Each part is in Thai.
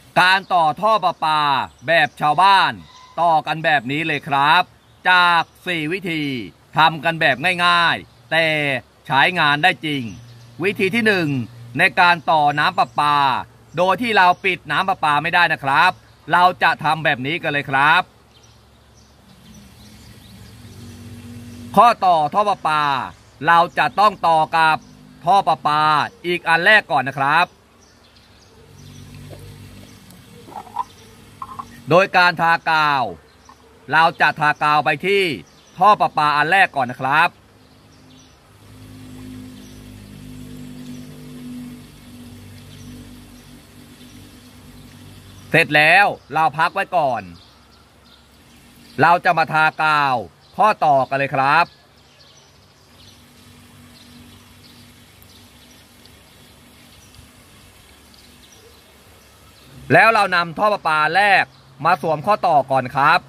การต่อท่อประปาแบบชาวบ้านต่อกันแบบนี้เลยครับจาก4วิธีทำกันแบบง่ายๆแต่ใช้งานได้จริงวิธีที่1ในการต่อน้ำประปาโดยที่เราปิดน้ำประปาไม่ได้นะครับเราจะทำแบบนี้กันเลยครับข้อต่อท่อประปาเราจะต้องต่อกับท่อประปาอีกอันแรกก่อนนะครับโดยการทากาวเราจะทากาวไปที่ท่อประปาอันแรกก่อนนะครับเสร็จแล้วเราพักไว้ก่อนเราจะมาทากาวข้อต่อกันเลยครับแล้วเรานำท่อประปาแรกมาสวมข้อต่อก่อนครับ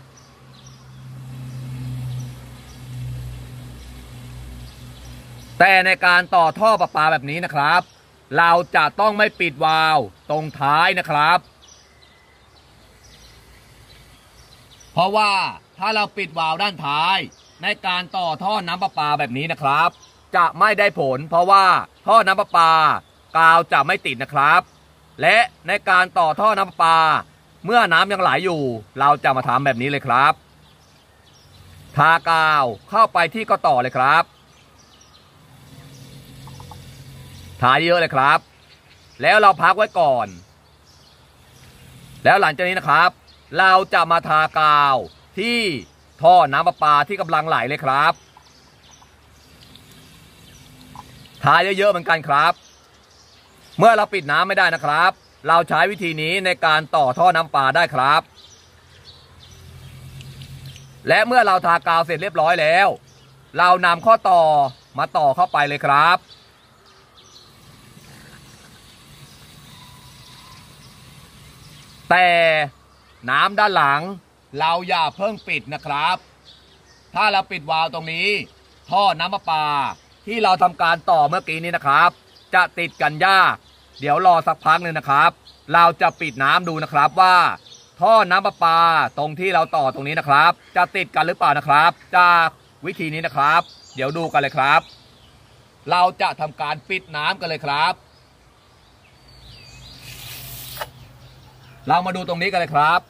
แต่ในการต่อท่อประปาแบบนี้นะครับเราจะต้องไม่ปิดวาล์วตรงท้ายนะครับเพราะว่าถ้าเราปิดวาล์วด้านท้ายในการต่อท่อน้ำประปาแบบนี้นะครับจะไม่ได้ผลเพราะว่าท่อน้ำประปากาวจะไม่ติดนะครับและในการต่อท่อน้ำประปาเมื่อน้ำยังไหลอยู่เราจะมาทำแบบนี้เลยครับทากาวเข้าไปที่ข้อต่อเลยครับทาเยอะเลยครับแล้วเราพักไว้ก่อนแล้วหลังจากนี้นะครับเราจะมาทากาวที่ท่อน้ำประปาที่กำลังไหลเลยครับทาเยอะๆเหมือนกันครับเมื่อเราปิดน้ำไม่ได้นะครับเราใช้วิธีนี้ในการต่อท่อน้ำประปาได้ครับและเมื่อเราทากาวเสร็จเรียบร้อยแล้วเรานำข้อต่อมาต่อเข้าไปเลยครับแต่น้ำด้านหลังเราอย่าเพิ่งปิดนะครับถ้าเราปิดวาล์วตรงนี้ท่อน้ำประปาที่เราทำการต่อเมื่อกี้นี้นะครับจะติดกันยากเดี๋ยวรอสักพักหนึ่งนะครับเราจะปิดน้ำดูนะครับว่าท่อน้ำประปาตรงที่เราต่อตรงนี้นะครับจะติดกันหรือเปล่านะครับจากวิธีนี้นะครับเดี๋ยวดูกันเลยครับเราจะทำการปิดน้ำกันเลยครับเรามาดูตรงนี้กันเลยครับ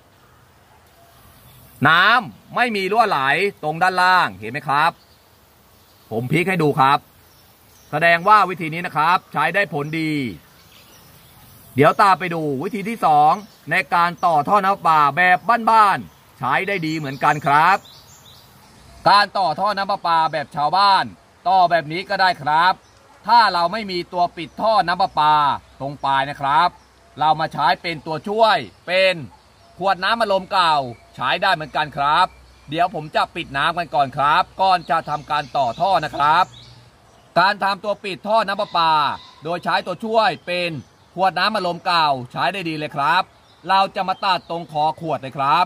น้ำไม่มีรั่วไหลตรงด้านล่างเห็นไหมครับผมพลิกให้ดูครับแสดงว่าวิธีนี้นะครับใช้ได้ผลดีเดี๋ยวตามไปดูวิธีที่2ในการต่อท่อน้ำประปาแบบบ้านๆใช้ได้ดีเหมือนกันครับการต่อท่อน้ำประปาแบบชาวบ้านต่อแบบนี้ก็ได้ครับถ้าเราไม่มีตัวปิดท่อน้ำประปาตรงปลายนะครับเรามาใช้เป็นตัวช่วยเป็นขวดน้ำอัดลมเก่าใช้ได้เหมือนกันครับเดี๋ยวผมจะปิดน้ำกันก่อนครับก่อนจะทำการต่อท่อนะครับการทำตัวปิดท่อน้ำประปาโดยใช้ตัวช่วยเป็นขวดน้ำอัดลมเก่าใช้ได้ดีเลยครับเราจะมาตัดตรงคอขวดเลยครับ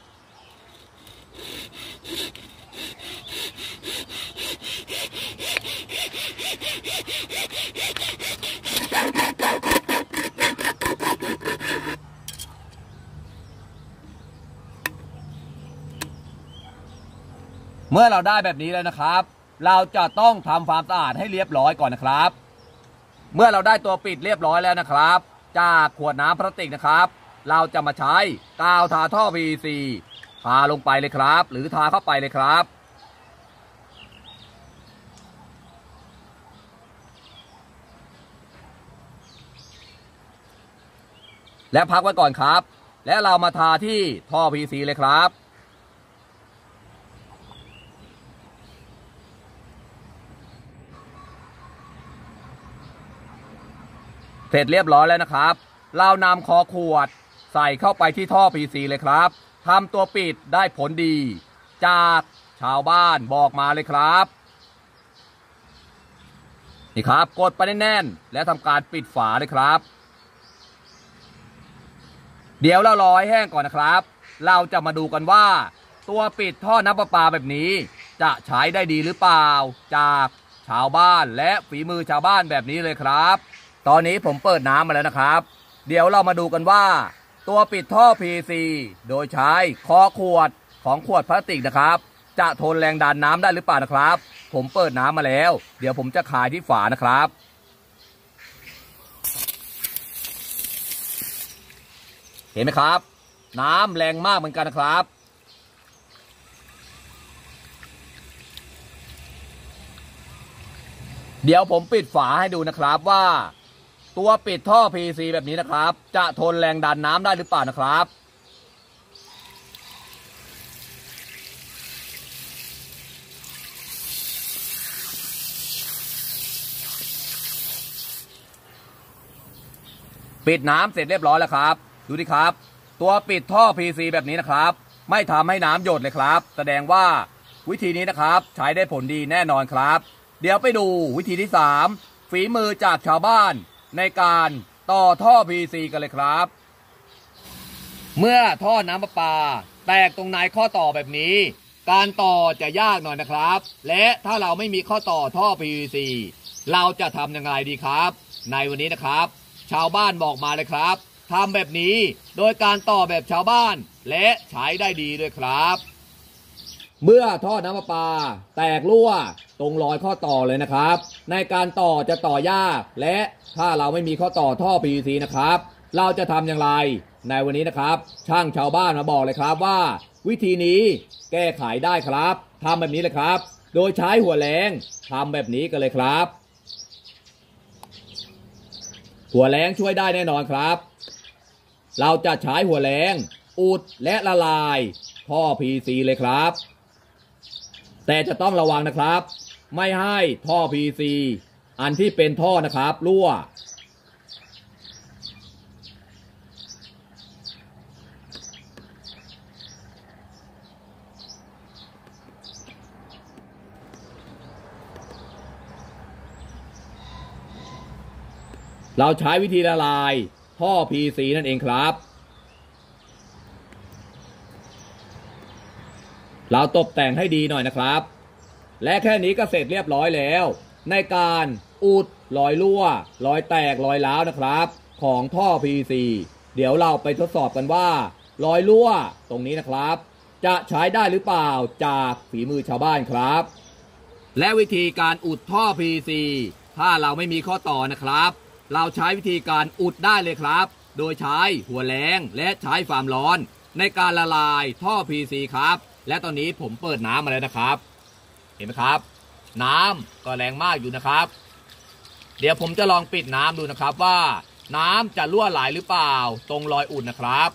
เมื่อเราได้แบบนี้แล้วนะครับเราจะต้องทำความสะอาดให้เรียบร้อยก่อนนะครับเมื่อเราได้ตัวปิดเรียบร้อยแล้วนะครับจากขวดน้ำพลาสติกนะครับเราจะมาใช้กาวทาท่อ PVC ทาลงไปเลยครับหรือทาเข้าไปเลยครับและพักไว้ก่อนครับและเรามาทาที่ท่อ PVC เลยครับเสร็จเรียบร้อยแล้วนะครับเรานำคอขวดใส่เข้าไปที่ท่อ PVC เลยครับทำตัวปิดได้ผลดีจากชาวบ้านบอกมาเลยครับนี่ครับกดไปแน่นๆและทำการปิดฝาเลยครับเดี๋ยวเรารอให้แห้งก่อนนะครับเราจะมาดูกันว่าตัวปิดท่อน้ำประปาแบบนี้จะใช้ได้ดีหรือเปล่าจากชาวบ้านและฝีมือชาวบ้านแบบนี้เลยครับตอนนี้ผมเปิดน้ำมาแล้วนะครับเดี๋ยวเรามาดูกันว่าตัวปิดท่อ PVC โดยใช้คอขวดของขวดพลาสติกนะครับจะทนแรงดันน้ำได้หรือเปล่านะครับผมเปิดน้ำมาแล้วเดี๋ยวผมจะคายที่ฝานะครับเห็นไหมครับน้ำแรงมากเหมือนกันนะครับเดี๋ยวผมปิดฝาให้ดูนะครับว่าตัวปิดท่อ PVC แบบนี้นะครับจะทนแรงดันน้ำได้หรือเปล่านะครับปิดน้ำเสร็จเรียบร้อยแล้วครับดูดิครับตัวปิดท่อ PVC แบบนี้นะครับไม่ทำให้น้ำหยดเลยครับแสดงว่าวิธีนี้นะครับใช้ได้ผลดีแน่นอนครับเดี๋ยวไปดูวิธีที่3ฝีมือจากชาวบ้านในการต่อท่อ PVC กันเลยครับเมื่อท่อน้ำประปาแตกตรงในข้อต่อแบบนี้การต่อจะยากหน่อยนะครับและถ้าเราไม่มีข้อต่อท่อ PVC เราจะทำอย่างไรดีครับในวันนี้นะครับชาวบ้านบอกมาเลยครับทำแบบนี้โดยการต่อแบบชาวบ้านและใช้ได้ดีด้วยครับเมื่อท่อน้ำประปาแตกรั่วตรงรอยข้อต่อเลยนะครับในการต่อจะต่อยากและถ้าเราไม่มีข้อต่อท่อ PVC นะครับเราจะทำอย่างไรในวันนี้นะครับช่างชาวบ้านมาบอกเลยครับว่าวิธีนี้แก้ไขได้ครับทำแบบนี้เลยครับโดยใช้หัวแรงทำแบบนี้กันเลยครับหัวแรงช่วยได้แน่นอนครับเราจะใช้หัวแรงอุดและละลายท่อ PVC เลยครับแต่จะต้องระวังนะครับไม่ให้ท่อ PVC อันที่เป็นท่อนะครับรั่วเราใช้วิธีละลายท่อ PVC นั่นเองครับเราตกแต่งให้ดีหน่อยนะครับและแค่นี้ก็เสร็จเรียบร้อยแล้วในการอุดรอยรั่วรอยแตกรอยร้าวนะครับของท่อ PVC เดี๋ยวเราไปทดสอบกันว่ารอยรั่วตรงนี้นะครับจะใช้ได้หรือเปล่าจากฝีมือชาวบ้านครับและวิธีการอุดท่อ PVC ถ้าเราไม่มีข้อต่อนะครับเราใช้วิธีการอุดได้เลยครับโดยใช้หัวแรงและใช้ความร้อนในการละลายท่อ PVC ครับและตอนนี้ผมเปิดน้ำมาแล้วนะครับเห็นไหมครับน้ำก็แรงมากอยู่นะครับเดี๋ยวผมจะลองปิดน้ำดูนะครับว่าน้ำจะรั่วไหลหรือเปล่าตรงรอยอุดนะครับ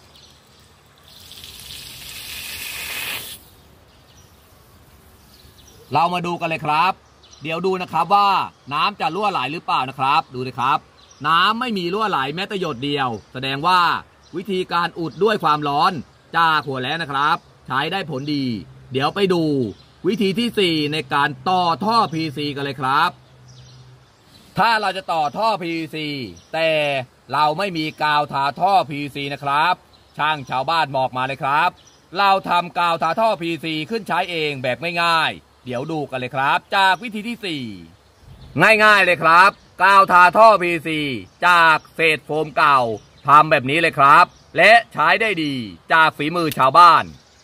เรามาดูกันเลยครับเดี๋ยวดูนะครับว่าน้ำจะรั่วไหลหรือเปล่านะครับดูเลยครับน้ำไม่มีรั่วไหลแม้แต่หยดเดียวแสดงว่าวิธีการอุดด้วยความร้อนจากหัวแรงนะครับใช้ได้ผลดีเดี๋ยวไปดูวิธีที่4ในการต่อท่อ PVC กันเลยครับถ้าเราจะต่อท่อ PVC แต่เราไม่มีกาวทาท่อ PVC นะครับช่างชาวบ้านบอกมาเลยครับเราทำกาวทาท่อ PVC ขึ้นใช้เองแบบง่ายๆเดี๋ยวดูกันเลยครับจากวิธีที่4ง่ายๆเลยครับกาวทาท่อ PVC จากเศษโฟมเก่าทำแบบนี้เลยครับและใช้ได้ดีจากฝีมือชาวบ้าน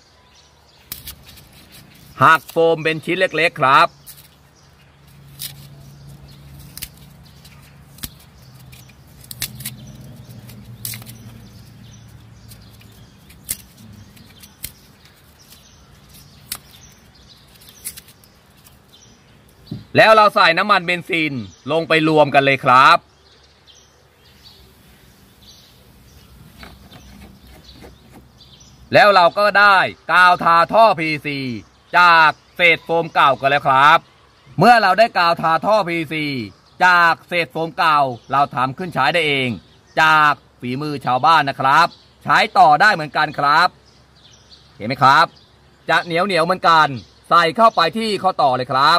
หักโฟมเป็นชิ้นเล็กๆครับแล้วเราใส่น้ำมันเบนซินลงไปรวมกันเลยครับแล้วเราก็ได้กาวทาท่อ PVC จากเศษโฟมเก่ากันแล้วครับเมื่อเราได้กาวทาท่อ PVC จากเศษโฟมเก่าเราทำขึ้นใช้ได้เองจากฝีมือชาวบ้านนะครับใช้ต่อได้เหมือนกันครับเห็นไหมครับจะเหนียวเหมือนกันใส่เข้าไปที่ข้อต่อเลยครับ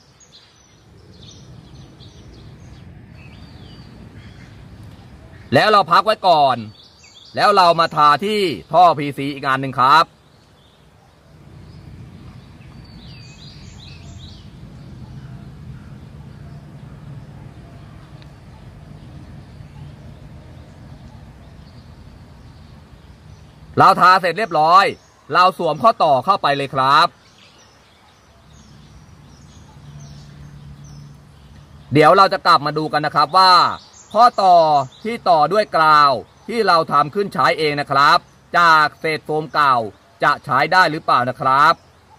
แล้วเราพักไว้ก่อนแล้วเรามาทาที่ท่อ PVC อีกอันหนึ่งครับเราทาเสร็จเรียบร้อยเราสวมข้อต่อเข้าไปเลยครับเดี๋ยวเราจะกลับมาดูกันนะครับว่าข้อต่อที่ต่อด้วยกราวที่เราทำขึ้นใช้เองนะครับจากเศษโฟมเก่าจะใช้ได้หรือเปล่านะครับ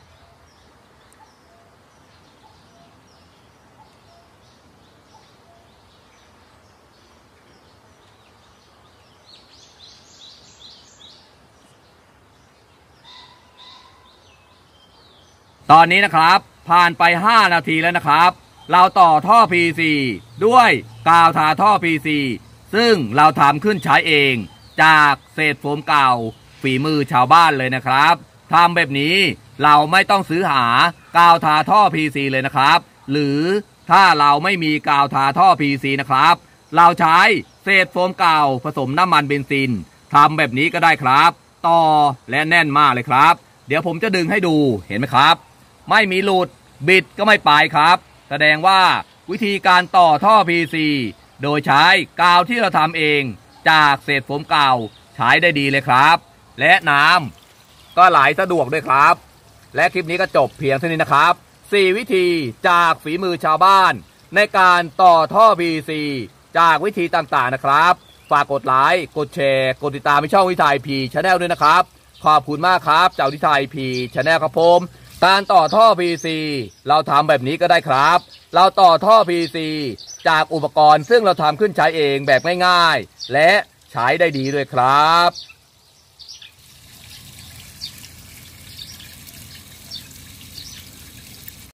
ตอนนี้นะครับผ่านไป5 นาทีแล้วนะครับเราต่อท่อ PC ด้วยกาวทาท่อ PC ซึ่งเราทำขึ้นใช้เองจากเศษโฟมเก่าฝีมือชาวบ้านเลยนะครับทำแบบนี้เราไม่ต้องซื้อหากาวทาท่อ PC เลยนะครับหรือถ้าเราไม่มีกาวทาท่อ PC นะครับเราใช้เศษโฟมเก่าผสมน้ำมันเบนซินทำแบบนี้ก็ได้ครับต่อและแน่นมากเลยครับเดี๋ยวผมจะดึงให้ดูเห็นไหมครับไม่มีหลุดบิดก็ไม่ไปครับแสดงว่าวิธีการต่อท่อ PC โดยใช้กาวที่เราทำเองจากเศษโฟมเก่าใช้ได้ดีเลยครับและน้ำก็ไหลสะดวกด้วยครับและคลิปนี้ก็จบเพียงเท่านี้นะครับ4 วิธีจากฝีมือชาวบ้านในการต่อท่อ PC จากวิธีต่างๆนะครับฝากกดไลค์กดแชร์กดติดตามในช่องวิทย P Channel ด้วยนะครับขอบคุณมากครับจากวิทย P Channel ครับผมการต่อท่อ PC เราทำแบบนี้ก็ได้ครับเราต่อท่อ PC จากอุปกรณ์ซึ่งเราทำขึ้นใช้เองแบบง่ายๆและใช้ได้ดีด้วยครับ